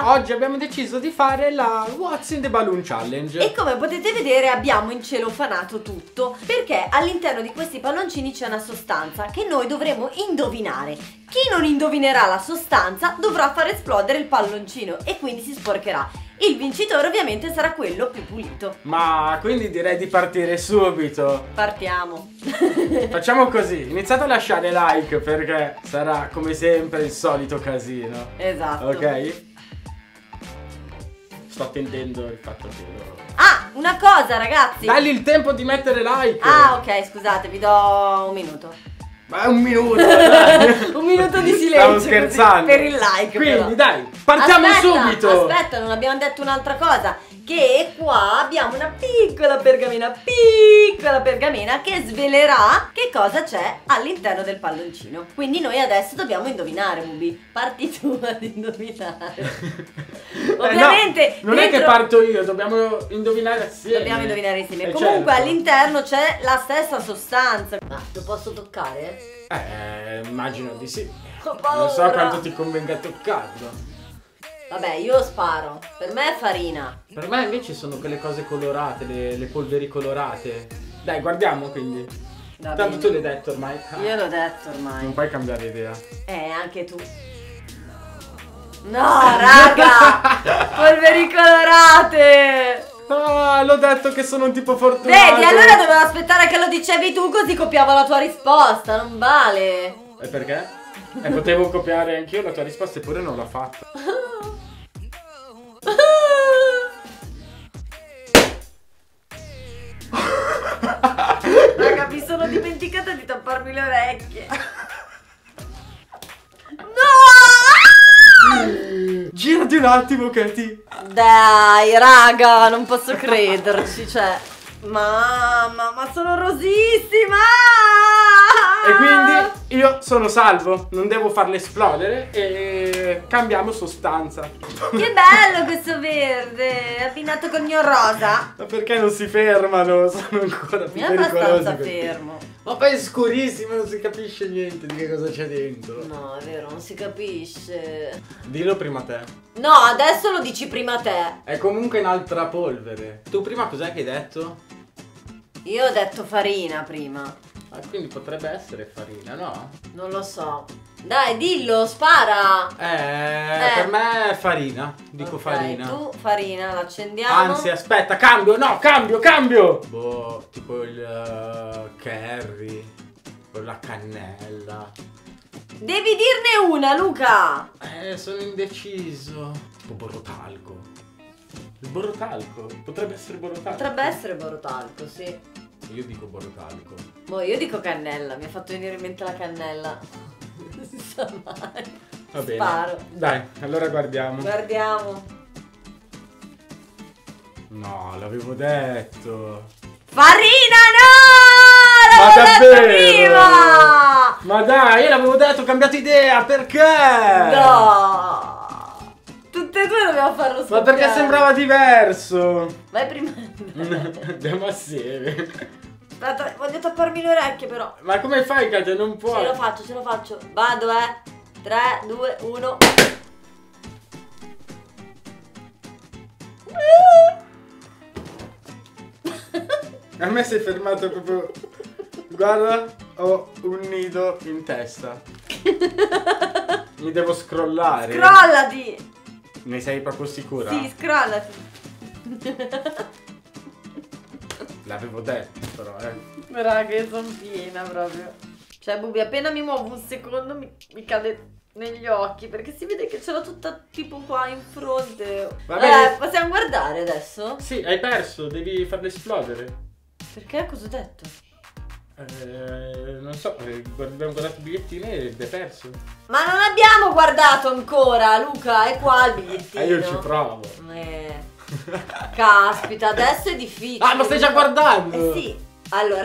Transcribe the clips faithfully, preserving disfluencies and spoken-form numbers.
Luca. Oggi abbiamo deciso di fare la What's in the Balloon Challenge. E come potete vedere abbiamo incelofanato tutto, perché all'interno di questi palloncini c'è una sostanza che noi dovremo indovinare. Chi non indovinerà la sostanza dovrà far esplodere il palloncino e quindi si sporcherà. Il vincitore ovviamente sarà quello più pulito. Ma quindi direi di partire subito. Partiamo. Facciamo così, iniziate a lasciare like perché sarà come sempre il solito casino. Esatto. Ok? Sto attendendo il fatto che loro... Ah, una cosa ragazzi. Dagli il tempo di mettere like. Ah ok, scusate, vi do un minuto. Ma un minuto, dai. Un minuto di silenzio. Stavo scherzando. Per il like. Quindi però. dai, partiamo aspetta, subito. Aspetta, non abbiamo detto un'altra cosa. Che qua abbiamo una piccola pergamena, piccola pergamena che svelerà che cosa c'è all'interno del palloncino. Quindi noi adesso dobbiamo indovinare, Bubi. Parti tu ad indovinare. Ovviamente eh no, non dentro... è che parto io, dobbiamo indovinare assieme. Dobbiamo indovinare insieme. Eh, Comunque certo. all'interno c'è la stessa sostanza. Ma lo posso toccare? Eh, immagino di sì. Ho paura. Non so quanto ti convenga toccarlo. Vabbè, io sparo. Per me è farina. Per me invece sono quelle cose colorate, le, le polveri colorate. Dai, guardiamo quindi. Va Tanto bene. tu l'hai detto ormai. Io l'ho detto ormai. Non puoi cambiare idea. Eh, anche tu. No, raga! Polveri colorate! Ah, l'ho detto che sono un tipo fortunato. Vedi, allora dovevo aspettare che lo dicevi tu così copiavo la tua risposta, non vale. E perché? E potevo copiare anch'io la tua risposta eppure non l'ho fatta. Raga, mi sono dimenticata di tapparmi le orecchie. No! Girati un attimo, Katy. Dai, raga, non posso crederci, cioè. Mamma, ma sono rosissima! E quindi io sono salvo, non devo farle esplodere e cambiamo sostanza. Che bello questo verde, abbinato col mio rosa. Ma perché non si fermano? Sono ancora più Mi è pericolosi. abbastanza questi. fermo. Ma poi è scurissimo, non si capisce niente di che cosa c'è dentro. No, è vero, non si capisce. Dillo prima te. No, adesso lo dici prima te. È comunque un'altra polvere. Tu prima cos'è che hai detto? Io ho detto farina prima. Ah, quindi potrebbe essere farina, no? Non lo so. Dai, dillo, spara. Eh, Eh. per me è farina. Dico Ok, farina. tu farina, l'accendiamo. Anzi, aspetta, cambio, no, cambio, cambio. Boh, tipo il uh, curry, con la cannella. Devi dirne una, Luca. Eh, sono indeciso. Tipo borotalco. Il borotalco, potrebbe essere borotalco. Potrebbe essere borotalco, sì. Io dico borotalco. Boh, io dico cannella, mi ha fatto venire in mente la cannella. Non si sa mai. Va bene. Sparo. Dai, allora guardiamo. Guardiamo. No, l'avevo detto. Farina, no! Ma L'avevo detto davvero? prima! Ma dai, io l'avevo detto, ho cambiato idea, perché? No! Tutte e due dobbiamo farlo Ma scoppiare. perché sembrava diverso? Vai prima. Andiamo assieme. Aspetta, voglio tapparmi le orecchie però. Ma come fai, Katia? Non puoi. Ce lo faccio, ce lo faccio. Vado, eh. tre, due, uno. A me sei fermato proprio. Guarda, ho un nido in testa. Mi devo scrollare. Scrollati! Ne sei proprio sicura? Sì, scrollati. L'avevo detto però, eh. Raga, io sono piena proprio. Cioè, Bubi, appena mi muovo un secondo mi, mi cade negli occhi, perché si vede che ce l'ho tutta tipo qua in fronte. Va bene. Eh, possiamo guardare adesso? Sì, hai perso, devi farle esplodere. Perché? Cosa ho detto? Eh, non so, eh, abbiamo guardato i bigliettini ed hai perso. Ma non abbiamo guardato ancora, Luca, è qua il bigliettino. Eh, io ci provo. Eh. Caspita, adesso è difficile. Ah, ma stai già guardando? Eh sì. Allora.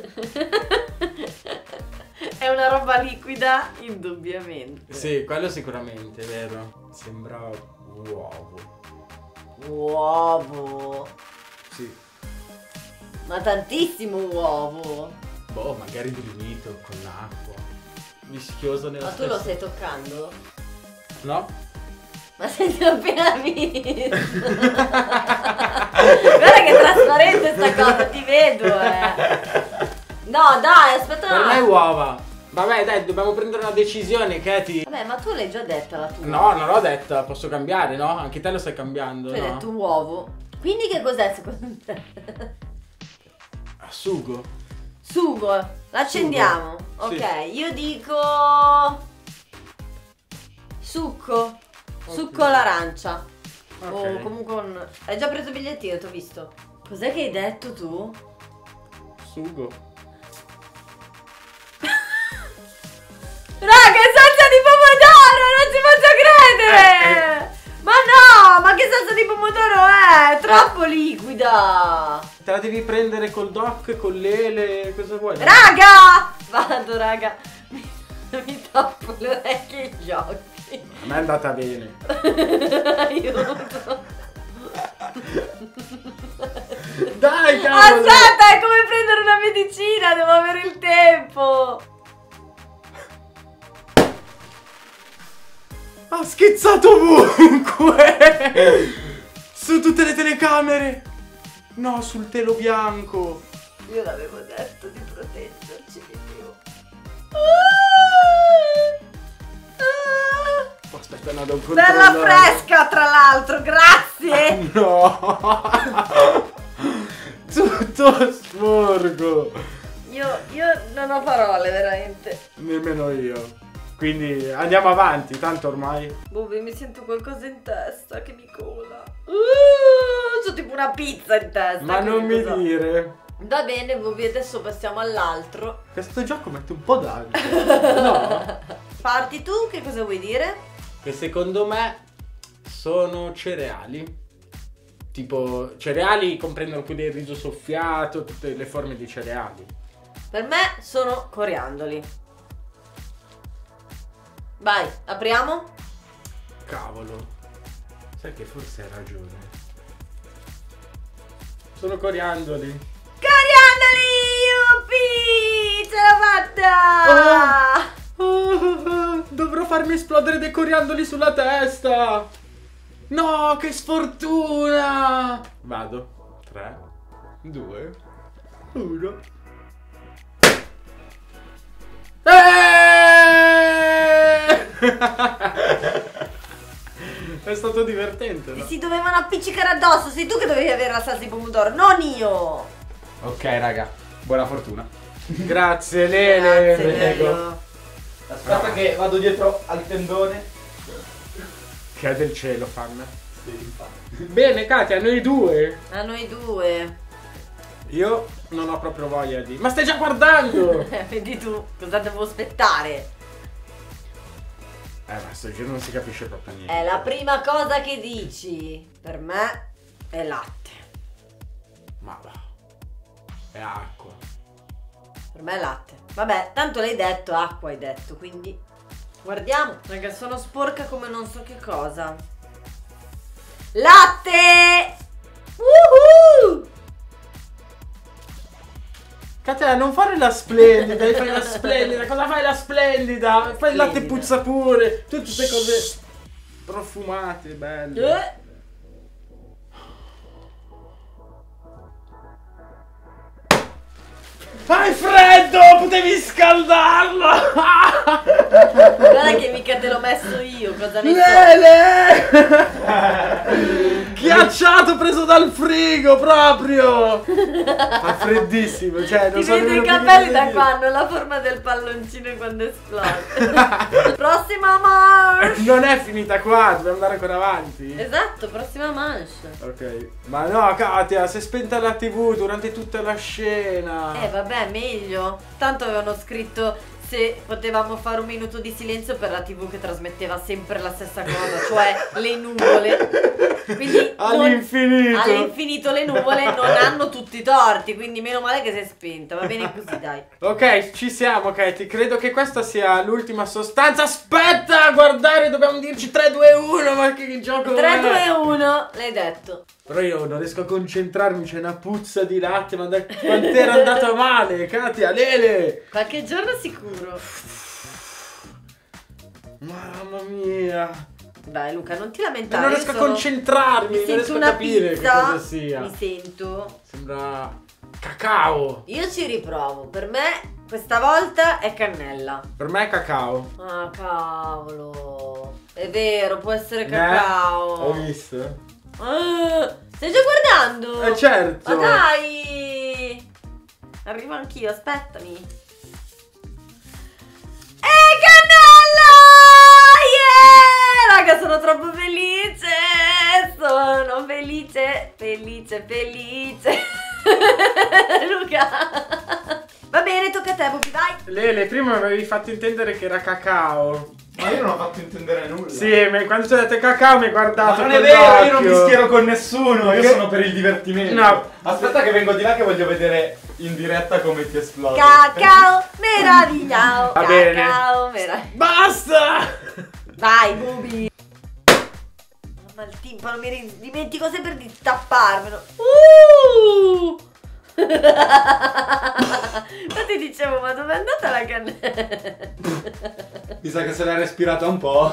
È una roba liquida, indubbiamente. Sì, quello sicuramente, è vero. Sembra uovo. Uovo. Sì. Ma tantissimo uovo. Boh, magari diluito con l'acqua. Vischioso nella Ma tu lo stessa- stai toccando? No? Ma sei appena visto. Guarda che è trasparente sta cosa, ti vedo, eh. No, dai, aspetta. Per me uova. Vabbè, dai, dobbiamo prendere una decisione, Katy. Vabbè, ma tu l'hai già detta la tua. No, non l'ho detta, posso cambiare, no? Anche te lo stai cambiando, Tu hai no? detto uovo. Quindi che cos'è secondo te? Ah, sugo. Sugo. L'accendiamo. Sugo. Ok, Sì. io dico succo. Succo all'arancia. Ok. O comunque un... Hai già preso il bigliettino, ti ho visto. Cos'è che hai detto tu? Sugo. Raga, è salsa di pomodoro, non ci posso credere! Ma no, ma che salsa di pomodoro è? Troppo liquida! Te la devi prendere col doc, con l'ele, cosa vuoi? Raga! Vado, raga. Mi, mi tappo le orecchie e gli occhi. A me è andata bene. Aiuto. Dai, cavolo! Aspetta, è come prendere una medicina, devo avere il tempo. Ha schizzato ovunque! Su tutte le telecamere! No, sul telo bianco! Io l'avevo detto di proteggerci di più. Oh, aspetta, no, devo Bella controllare. fresca, tra l'altro, grazie! No! Tutto sporco! Io, io non ho parole, veramente. Nemmeno io. Quindi andiamo avanti, tanto ormai. Bobby, mi sento qualcosa in testa che mi cola. Uh, c'ho tipo una pizza in testa. Ma che non mi cosa- dire. Va bene, Bobby, adesso passiamo all'altro. Questo gioco mette un po' d'ansia. No? Parti tu, che cosa vuoi dire? Che secondo me sono cereali. Tipo, cereali comprendono quelli del riso soffiato, tutte le forme di cereali. Per me sono coriandoli. Vai, apriamo? Cavolo. Sai che forse hai ragione. Sono coriandoli. Coriandoli! Yuppie! Ce l'ho fatta! Oh, dovrò farmi esplodere dei coriandoli sulla testa. No, che sfortuna. Vado. tre, due, uno. È stato divertente, Ti no? si dovevano appiccicare addosso, sei tu che dovevi avere la salsa di pomodoro, non io! Ok, raga, buona fortuna. Grazie, Lele. Grazie, prego. bello. Aspetta che vado dietro al tendone. Che è del cielo, fan. Bene, Katia, noi due. A noi due. Io non ho proprio voglia di... Ma stai già guardando! Eh, vedi tu, cosa devo aspettare? Eh, ma sto giro non si capisce proprio niente. È la prima cosa che dici. Per me è latte. Ma va. È acqua. Per me è latte. Vabbè, tanto l'hai detto, acqua hai detto, quindi guardiamo. Raga, sono sporca come non so che cosa. Latte! Woohoo! Katia, non fare la splendida, devi fare la splendida. Cosa fai la splendida? Fai il latte Splendida. puzza pure. Tutte queste cose profumate, belle. Eh. Fai freddo! Potevi scaldarlo! Guarda che mica te l'ho messo io, cosa ne so? Lele! Ghiacciato preso dal frigo proprio! Fa freddissimo, cioè non Ti so vedo nemmeno i più che capelli dire. da qua, hanno la forma del palloncino quando esplode. Prossima manche! Non è finita qua, dobbiamo andare ancora avanti. Esatto, prossima manche. Ok. Ma no, Katia, si è spenta la tivù durante tutta la scena. Eh vabbè, meglio. Tanto avevano scritto se potevamo fare un minuto di silenzio per la tivù che trasmetteva sempre la stessa cosa, cioè le nuvole. Quindi non- All'infinito. all'infinito le nuvole non hanno tutti i torti, quindi meno male che si è spenta. Va bene così, dai. Ok, ci siamo, Katie. Credo che questa sia l'ultima sostanza. Aspetta, guardare, dobbiamo dirci tre, due, uno. Ma che gioco tre, è? due, uno, l'hai detto. Però io non riesco a concentrarmi, c'è una puzza di latte, ma da quant'era andata male, Katia, Lele! Qualche giorno sicuro. Mamma mia! Dai Luca, non ti Ma lamentare. non io riesco a sono- concentrarmi, Mi non sento riesco a una capire pizza. che cosa sia. Mi sento. Sembra cacao. Io ci riprovo. Per me questa volta è cannella. Per me è cacao. Ah, cavolo. È vero, può essere Eh, cacao. Hai visto? Ah, stai già guardando? Eh certo. Ma dai! Arrivo anch'io, aspettami. È cannella! Yeah! Raga, sono troppo felice! Sono felice, felice, felice. Luca. Va bene, tocca a te, Bubi, vai. Lele, prima mi avevi fatto intendere che era cacao. Ma io non ho fatto intendere nulla. Sì, ma quando ti ho detto cacao mi hai Ma guardato. non è con vero, io non l'occhio. mi schiero con nessuno, io Che- sono per il divertimento. No. Aspetta che vengo di là che voglio vedere in diretta come ti esplode. Cacao, meravigliao. Va bene. Cacao, meravigliao. Basta! Vai, Bubi. Mamma, il timpano, mi ri- dimentico sempre di tapparmelo. Uh! Infatti dicevo, ma dov'è andata la cannella? Mi sa che se l'ha respirata un po'.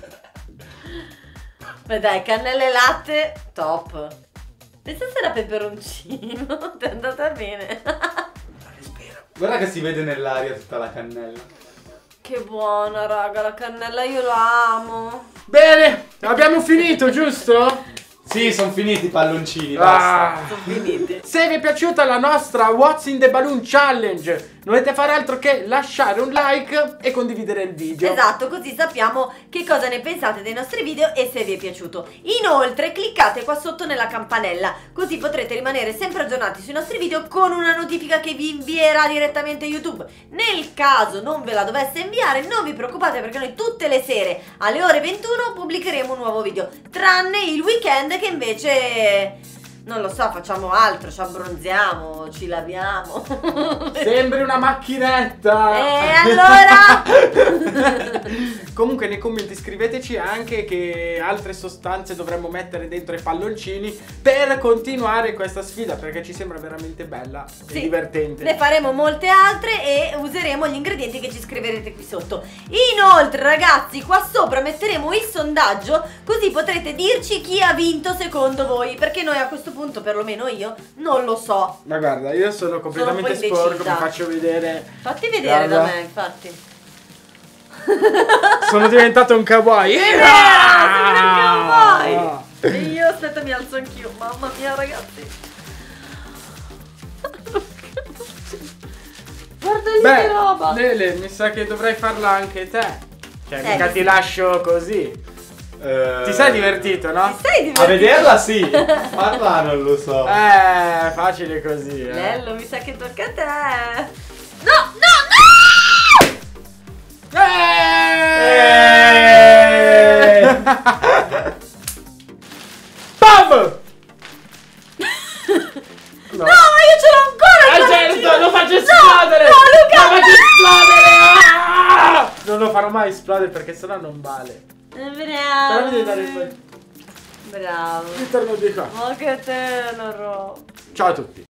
Ma dai, cannella e latte, top. Pensa se era peperoncino, ti è andata bene. Guarda che si vede nell'aria tutta la cannella. Che buona, raga, la cannella io la amo. Bene, abbiamo finito, giusto? Sì, sono finiti i palloncini, basta. Ah. Sono finite. Se vi è piaciuta la nostra What's in the Balloon Challenge, non dovete fare altro che lasciare un like e condividere il video. Esatto, così sappiamo che cosa ne pensate dei nostri video e se vi è piaciuto. Inoltre cliccate qua sotto nella campanella, così potrete rimanere sempre aggiornati sui nostri video con una notifica che vi invierà direttamente YouTube. Nel caso non ve la dovesse inviare, non vi preoccupate, perché noi tutte le sere alle ore ventuno pubblicheremo un nuovo video, tranne il weekend che invece... non lo so, facciamo altro, ci abbronziamo, ci laviamo. Sembri una macchinetta. E allora? Comunque nei commenti scriveteci anche che altre sostanze dovremmo mettere dentro i palloncini per continuare questa sfida, perché ci sembra veramente bella e Sì, divertente. ne faremo molte altre e useremo gli ingredienti che ci scriverete qui sotto. Inoltre ragazzi, qua sopra metteremo il sondaggio, così potrete dirci chi ha vinto secondo voi, perché noi a questo punto, perlomeno io, non lo so. Ma guarda, io sono completamente Sono un po' sporco, indecisa. mi faccio vedere. Fatti vedere Guarda. da me, infatti. Sono diventato un cowboy. È vero, sei un cowboy. E io, aspetta, mi alzo anch'io. Mamma mia, ragazzi. Guarda lì che Beh, roba. Lele, mi sa che dovrai farla anche te. Cioè, Eh, mica mi ti sa- lascio così. Eh, Ti sei divertito, no? Ti sei divertito? A vederla sì, farla non lo so. Eh, facile così, eh. Lello, mi sa che tocca a te. No, no, Eh! Pam! no! No, io ce l'ho ancora! Eh, il certo, palloncino. lo faccio No, esplodere! No, Luca! Lo faccio esplodere! Ah! Non lo farò mai esplodere perché sennò non vale. Però Bravo. mi devi dare il poi. Bravo. Ritorno di qua. Ma che tenero. Ciao a tutti.